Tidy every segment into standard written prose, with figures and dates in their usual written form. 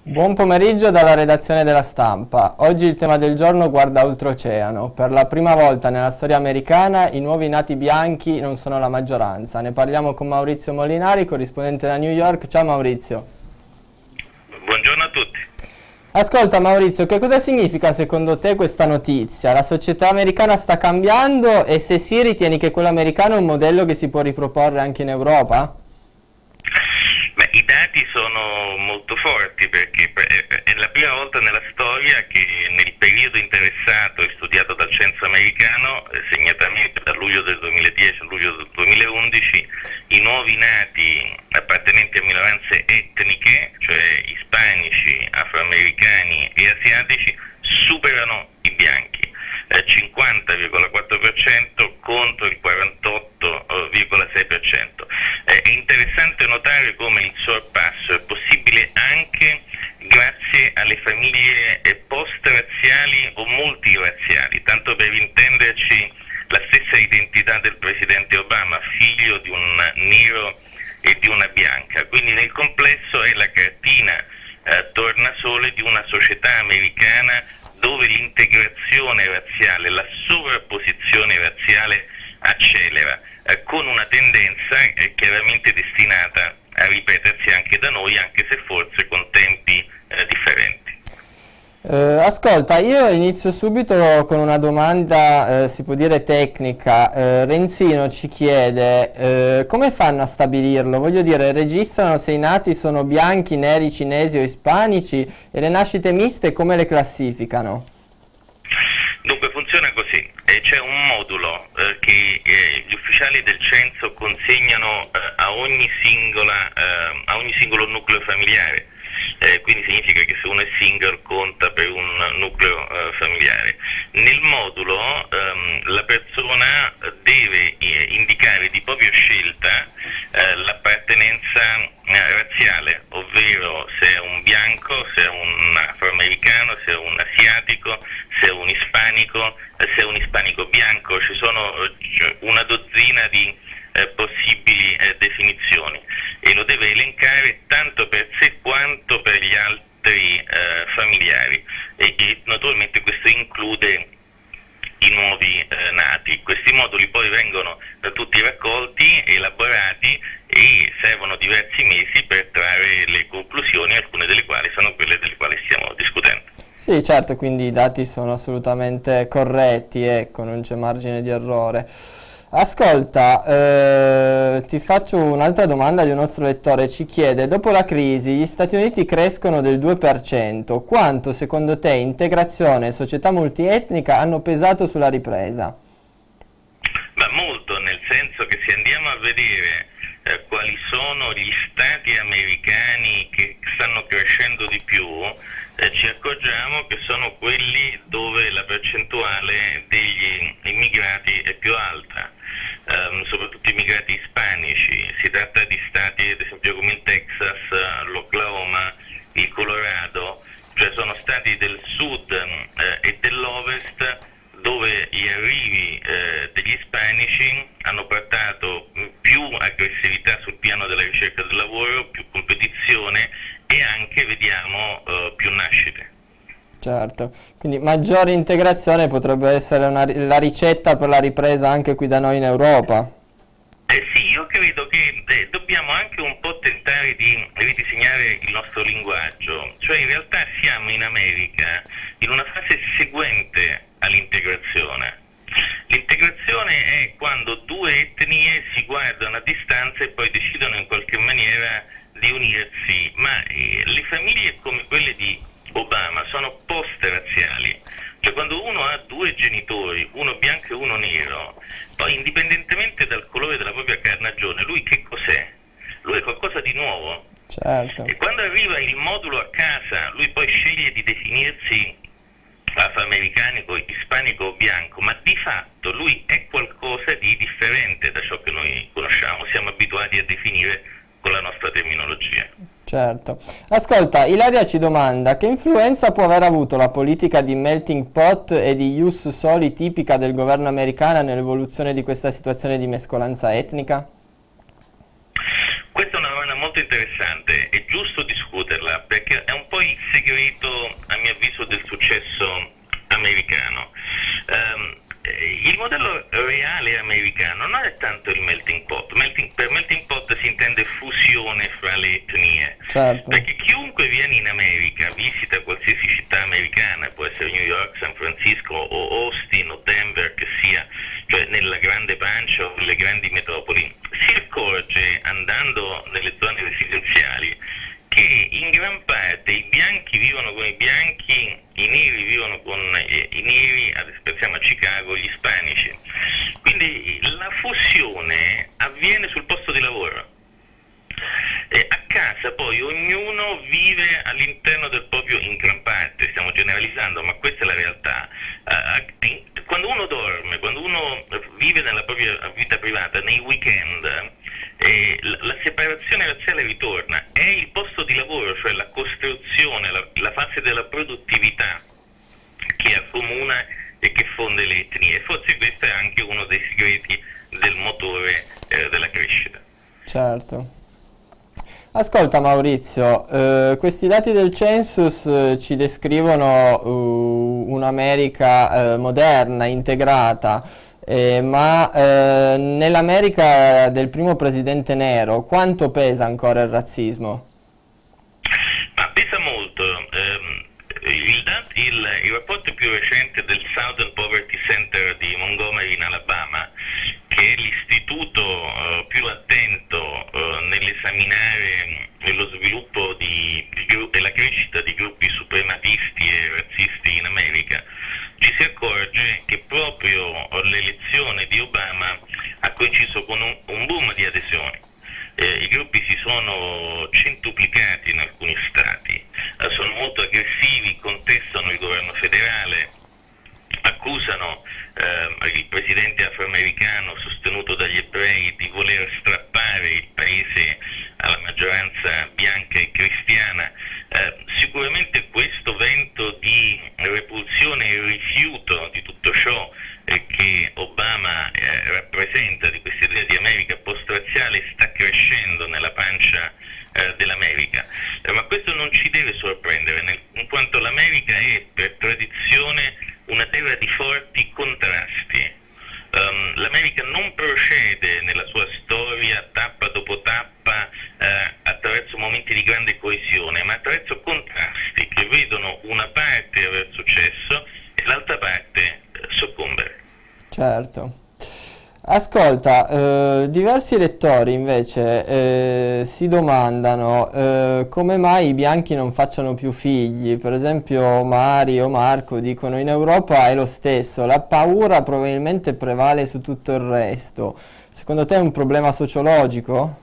Buon pomeriggio dalla redazione della Stampa. Oggi il tema del giorno guarda oltreoceano. Per la prima volta nella storia americana i nuovi nati bianchi non sono la maggioranza. Ne parliamo con Maurizio Molinari, corrispondente da New York. Ciao Maurizio. Buongiorno a tutti. Ascolta Maurizio, che cosa significa secondo te questa notizia? La società americana sta cambiando e se sì ritieni che quello americano è un modello che si può riproporre anche in Europa? Beh, i dati sono molto forti perché è la prima volta nella storia che nel periodo interessato e studiato dal censo americano, segnatamente da luglio del 2010 a luglio del 2011, i nuovi nati appartenenti a minoranze etniche, cioè ispanici, afroamericani e asiatici, superano i bianchi. 50,4% contro il 48,6%. È interessante notare come il sorpasso è possibile anche grazie alle famiglie post-razziali o multirazziali, tanto per intenderci la stessa identità del presidente Obama, figlio di un nero e di una bianca. Quindi nel complesso è la cartina tornasole di una società americana dove l'integrazione razziale, la sovrapposizione razziale accelera, con una tendenza chiaramente destinata a ripetersi anche da noi, anche se forse con tempi differenti. Ascolta, io inizio subito con una domanda, si può dire tecnica. Renzino ci chiede come fanno a stabilirlo? Voglio dire, registrano se i nati sono bianchi, neri, cinesi o ispanici e le nascite miste come le classificano? Dunque funziona così, c'è un modulo che gli ufficiali del censo consegnano a ogni singolo nucleo familiare. Quindi significa che se uno è single conta per un nucleo familiare. Nel modulo la persona deve indicare di propria scelta l'appartenenza razziale, ovvero se è un bianco, se è un afroamericano, se è un asiatico, se è un ispanico bianco. Ci sono una dozzina di possibili definizioni e lo deve elencare tanto per sé quanto per gli altri familiari e naturalmente questo include i nuovi nati. Questi moduli poi vengono tutti raccolti, elaborati e servono diversi mesi per trarre le conclusioni, alcune delle quali sono quelle delle quali stiamo discutendo. Sì, certo, quindi i dati sono assolutamente corretti, ecco, non c'è margine di errore. Ascolta, ti faccio un'altra domanda di un nostro lettore, ci chiede, dopo la crisi gli Stati Uniti crescono del 2%, quanto secondo te integrazione e società multietnica hanno pesato sulla ripresa? Ma molto, nel senso che se andiamo a vedere quali sono gli stati americani che stanno crescendo di più, ci accorgiamo che sono quelli dove la percentuale degli immigrati è più alta, soprattutto immigrati ispanici. Si tratta di stati ad esempio come il Texas, l'Oklahoma, il Colorado, cioè sono stati del sud e dell'ovest dove gli arrivi degli ispanici hanno portato più aggressività sul piano della ricerca del lavoro, più competizione e anche, vediamo, più nascite. Certo, quindi maggiore integrazione potrebbe essere la ricetta per la ripresa anche qui da noi in Europa. Sì, io credo che dobbiamo anche un po' tentare di ridisegnare il nostro linguaggio, cioè in realtà siamo in America in una fase seguente all'integrazione. L'integrazione è quando due etnie si guardano a distanza e poi decidono in qualche maniera di unirsi, ma le famiglie come quelle di Obama sono post-razziali, cioè quando uno ha due genitori, uno bianco e uno nero, poi indipendentemente dal colore della propria carnagione, lui che cos'è? Lui è qualcosa di nuovo. Certo. E quando arriva il modulo a casa, lui poi sceglie di definirsi afroamericano, ispanico o bianco, ma di fatto lui è qualcosa di differente da ciò che noi conosciamo, siamo abituati a definire con la nostra terminologia. Certo. Ascolta, Ilaria ci domanda che influenza può aver avuto la politica di melting pot e di ius soli tipica del governo americano nell'evoluzione di questa situazione di mescolanza etnica? Questa è una domanda molto interessante, è giusto discuterla perché è un po' il peso del successo americano. Il modello reale americano non è tanto il melting pot. Per melting pot si intende fusione fra le etnie. Certo. Perché chiunque viene in America, visita qualsiasi città americana, può essere New York, San Francisco o Austin o Denver che sia, cioè nella grande pancia o nelle grandi metropoli, si accorge andando nelle zone residenziali che in gran parte i bianchi vivono con i bianchi, i neri vivono con i neri, pensiamo a Chicago, gli ispanici. Quindi la fusione avviene sul posto di lavoro. A casa poi ognuno vive all'interno del proprio, in gran parte, stiamo generalizzando, ma questa è la realtà. Quando uno dorme, quando uno vive nella propria vita privata, nei weekend, la separazione razziale ritorna. È il posto di lavoro, cioè la costruzione, la fase della produttività che accomuna e che fonde le etnie. Forse questo è anche uno dei segreti del motore della crescita. Certo. Ascolta Maurizio, questi dati del census ci descrivono un'America moderna, integrata, ma nell'America del primo presidente nero quanto pesa ancora il razzismo? Ma pesa molto. Il rapporto più recente del Southern Poverty Center di Montgomery in Alabama, che è l'istituto più attento nell'esaminare lo sviluppo e la crescita di gruppi suprematisti e razzisti in America, ci si accorge che proprio l'elezione di Obama ha coinciso con un boom di adesioni. I gruppi si sono centuplicati in alcuni stati, sono molto aggressivi, contestano il governo federale, accusano il presidente afroamericano sostenuto dagli ebrei di voler strappare il paese alla maggioranza bianca e cristiana. Sicuramente questo vento di repulsione e rifiuto di tutto ciò che Obama rappresenta, di questa idea di America post-razziale, sta crescendo nella pancia dell'America. Ma questo non ci deve sorprendere, in quanto l'America è per tradizione una terra di forti contrasti. L'America non procede nella sua storia tappa dopo tappa attraverso momenti di grande coesione, ma attraverso contrasti che vedono una parte aver successo e l'altra parte soccombere. Certo. Ascolta, diversi lettori invece si domandano come mai i bianchi non facciano più figli. Per esempio Mari o Marco dicono in Europa è lo stesso, la paura probabilmente prevale su tutto il resto. Secondo te è un problema sociologico?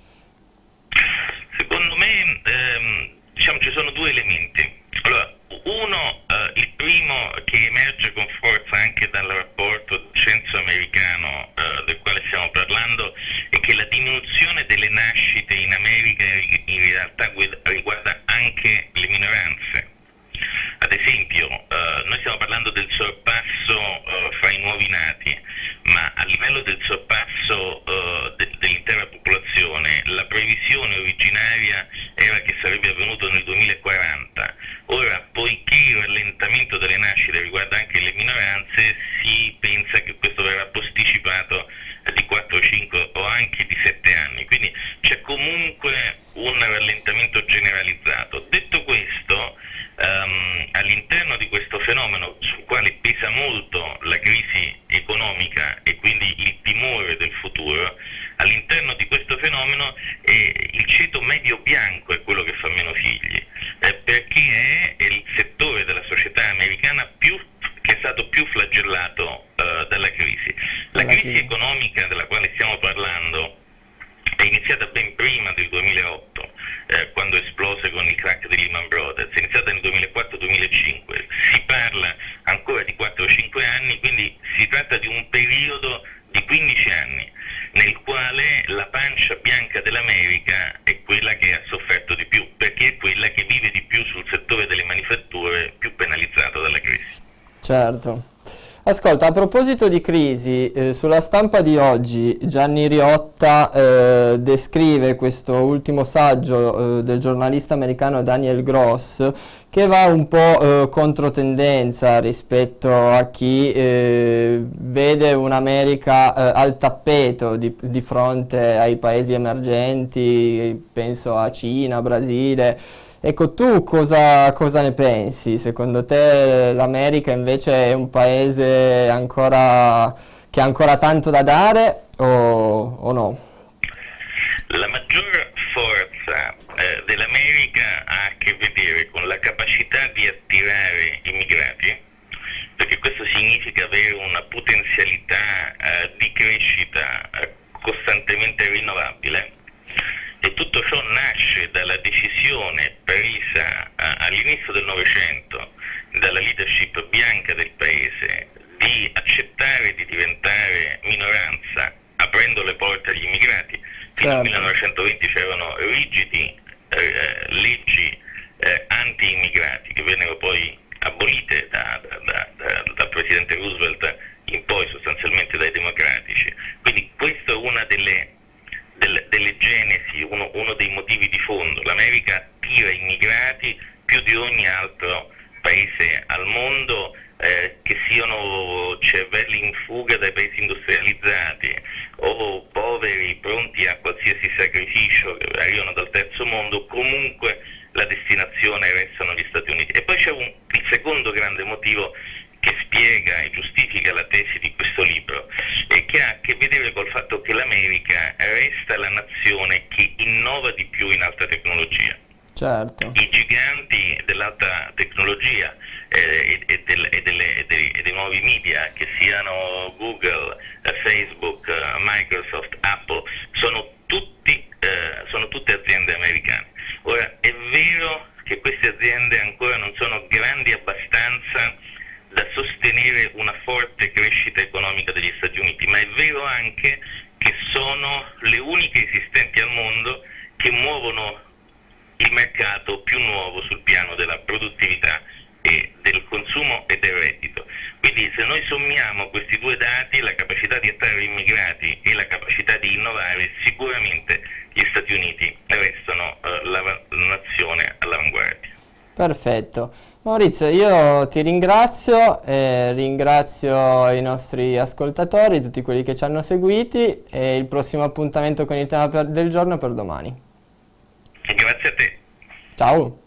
Secondo me diciamo ci sono due elementi. Allora, uno, il primo che emerge con forza anche dal rapporto censo americano del quale stiamo parlando, è che la diminuzione delle nascite in America in realtà riguarda anche le minoranze. Ad esempio, noi stiamo parlando del sorpasso fra i nuovi nati, ma a livello del sorpasso dell'intera popolazione, la previsione originaria era che sarebbe avvenuto nel 2040. Ora, poiché il rallentamento delle nascite riguarda anche le minoranze, si pensa che questo verrà posticipato di 4, 5 o anche di 7 anni. Quindi c'è comunque un rallentamento generalizzato. Detto questo, all'interno di questo fenomeno, sul quale pesa molto la crisi economica e quindi il timore del futuro, all'interno di questo fenomeno il ceto medio bianco è quello che fa meno figli, perché è il settore della società americana che è stato più flagellato dalla crisi. La crisi economica della quale stiamo parlando è iniziata ben prima del 2008, quando esplose con il crack di Lehman Brothers, è iniziata nel 2004-2005, si parla ancora di 4-5 anni, quindi si tratta di un periodo di 15 anni nel quale la pancia bianca dell'America è quella che ha sofferto di più, perché è quella che vive di più sul settore delle manifatture più penalizzato dalla crisi. Certo. Ascolta, a proposito di crisi, sulla stampa di oggi Gianni Riotta descrive questo ultimo saggio del giornalista americano Daniel Gross, che va un po' controtendenza rispetto a chi vede un'America al tappeto di fronte ai paesi emergenti, penso a Cina, Brasile. Ecco, tu cosa ne pensi? Secondo te l'America invece è un paese che ha ancora tanto da dare o no? La maggior forza dell'America ha a che vedere con la capacità di attirare immigrati, perché questo significa avere una potenzialità di crescita costantemente rinnovabile, e tutto ciò nasce dalla decisione presa all'inizio del Novecento dalla leadership bianca del paese di accettare di diventare minoranza aprendo le porte agli immigrati. Fino al 1920 c'erano rigidi leggi anti-immigrati che vennero poi abolite dal presidente Roosevelt in poi, sostanzialmente dai democratici. Quindi questa è una delle genesi, uno dei motivi di fondo. L'America attira immigrati più di ogni altro paese al mondo, che siano cervelli in fuga dai paesi industrializzati o poveri pronti a qualsiasi sacrificio che arrivano dal terzo mondo, comunque la destinazione restano gli Stati Uniti. E poi c'è il secondo grande motivo che spiega e giustifica la tesi di questo libro, e che ha a che vedere col fatto che l'America resta la nazione che innova di più in alta tecnologia. Certo. I giganti dell'alta tecnologia e dei nuovi media, che siano Google, Facebook, Microsoft, Apple, sono tutte aziende americane. Ora, è vero che queste aziende ancora non sono grandi abbastanza da sostenere una forte crescita economica degli Stati Uniti, ma è vero anche che sono le uniche esistenti al mondo che muovono il mercato più nuovo sul piano della produttività e del consumo e del reddito. Quindi se noi sommiamo questi due dati, la capacità di attrarre immigrati e la capacità di innovare, sicuramente gli Stati Uniti restano la nazione all'avanguardia. Perfetto. Maurizio, io ti ringrazio, ringrazio i nostri ascoltatori, tutti quelli che ci hanno seguiti, e il prossimo appuntamento con il tema del giorno per domani. Grazie a te. Ciao.